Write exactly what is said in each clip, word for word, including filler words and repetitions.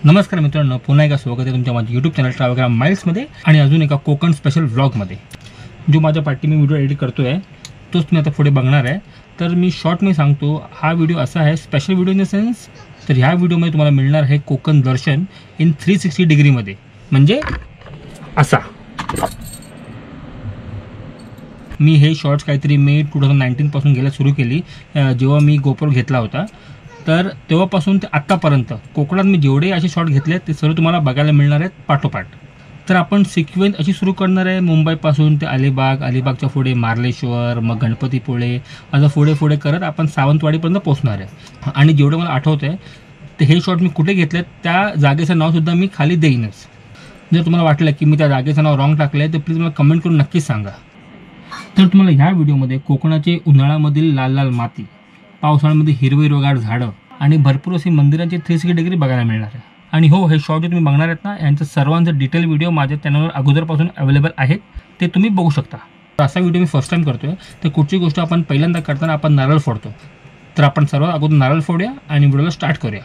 नमस्कार मित्रांनो, पुन्हा एकदा स्वागत आहे तुमच्या माझ्या यूट्यूब चॅनल ट्रॅव्हल माइल्समध्ये आणि अजून एका कोकण स्पेशल व्लॉगमध्ये. जो माझ्या पाठी मी व्हिडिओ एडिट करतो आहे तोच मी आता पुढे बघणार आहे. तर मी शॉर्ट मी सांगतो, हा व्हिडिओ असा आहे special video in the sense. तर ह्या व्हिडिओमध्ये तुम्हाला मिळणार आहे कोकण दर्शन इन थ्री सिक्स्टी डिग्रीमध्ये. म्हणजे असा मी हे शॉर्ट्स काहीतरी मे टू थाउजंड नाईन्टीनपासून घ्यायला सुरू केली जेव्हा मी गोप्रो घेतला होता. तर तेव्हापासून ते आत्तापर्यंत कोकणात मी जेवढे असे शॉट घेतले ते सर्व तुम्हाला बघायला मिळणार आहेत पाठोपाठ. तर आपण सिक्वेन्स अशी सुरू करणार आहे मुंबईपासून ते अलिबाग, अलिबागच्या पुढे मार्लेश्वर, मग गणपतीपुळे, असं पुढे पुढे करत आपण सावंतवाडीपर्यंत पोहोचणार आहे. आणि जेवढं मला आठवतं आहे ते हे शॉट मी कुठे घेतले त्या जागेचं नावसुद्धा मी खाली देईनच. जर तुम्हाला वाटलं की मी त्या जागेचं नाव रॉंग टाकलं आहे तर प्लीज मला कमेंट करून नक्कीच सांगा. तर तुम्हाला ह्या व्हिडिओमध्ये कोकणाचे उन्हाळ्यामधील लाल लाल माती, पावसाळ्यामध्ये हिरवी हिरवगार झाडं आणि भरपूर अशी मंदिरांची थ्री सिक्स्टी डिग्री बघायला मिळणार आहे. आणि हो, हे शॉर्ट जे तुम्ही बघणार आहेत ना, यांचं सर्वांचं डिटेल व्हिडिओ माझ्या चॅनलवर अगोदरपासून अवेलेबल आहेत, ते तुम्ही बघू शकता. तर असा व्हिडिओ मी फर्स्ट टाईम करतोय. तर कुठची गोष्ट आपण पहिल्यांदा करताना आपण नारळ फोडतो. तर आपण सर्वात अगोदर नारळ फोडूया आणि व्हिडिओला स्टार्ट करूया.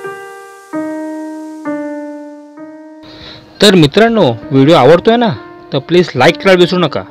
तर मित्रांनो, व्हिडिओ आवडतोय ना, तर प्लीज लाईक करायला विसरू नका.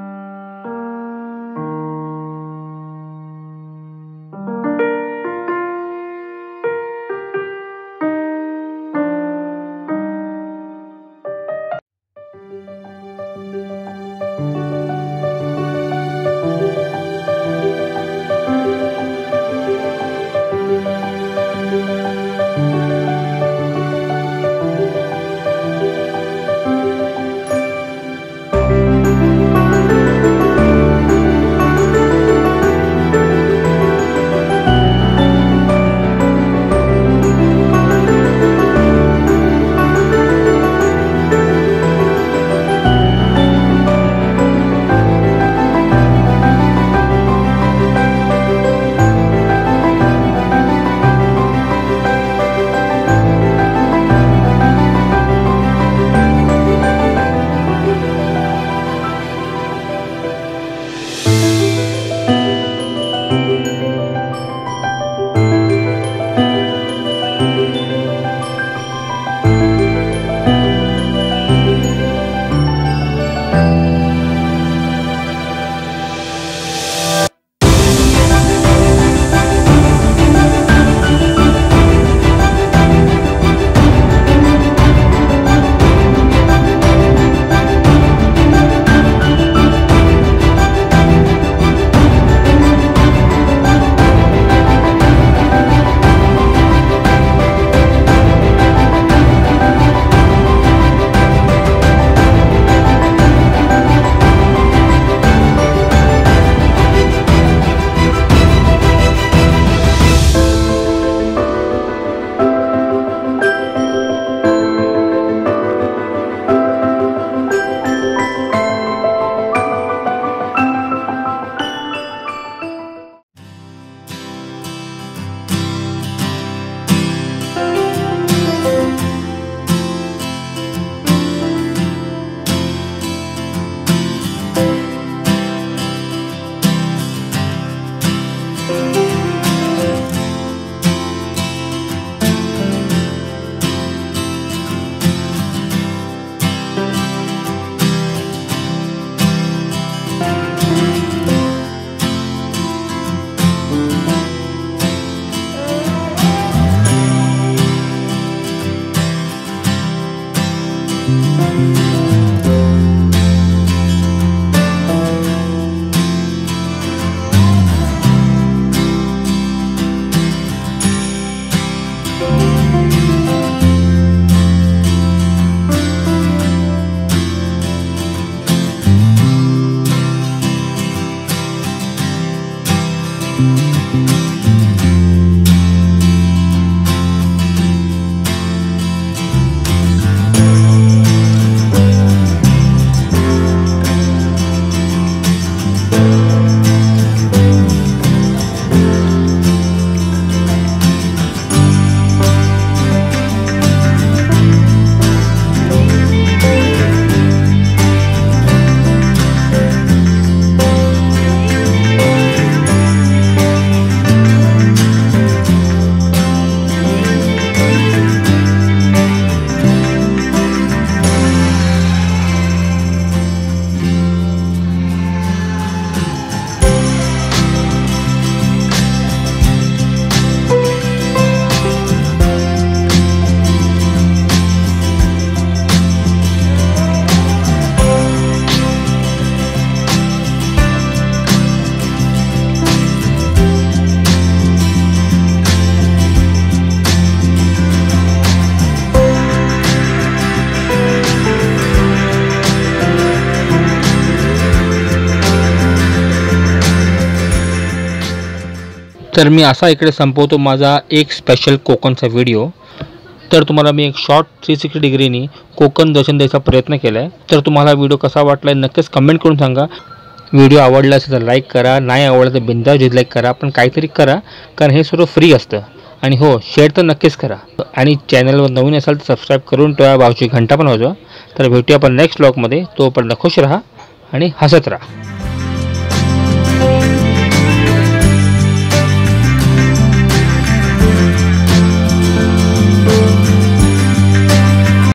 तर मी असा इकडे संपवतो माझा एक स्पेशल कोकणचा व्हिडिओ। तर तुम्हाला मी एक शॉर्ट थ्री सिक्स्टी डिग्रीनी कोकण दर्शन द्यायचा प्रयत्न केला आहे। तर तुम्हाला व्हिडिओ कसा वाटला नक्कीच कमेंट करून सांगा। व्हिडिओ आवडला असेल तर लाईक करा, नाही आवडला तर बिंदास डिसलाईक करा, पण काहीतरी करा कारण हे सर्व फ्री असतं। आणि हो, शेअर तर नक्कीच करा आणि चॅनलवर नवीन असाल तर सबस्क्राईब करून ठेवा, बाजूची घंटा पण वाजवा। तर भेटूया आपण नेक्स्ट व्लॉगमध्ये। तोपर्यंत खुश राहा आणि हसत राहा।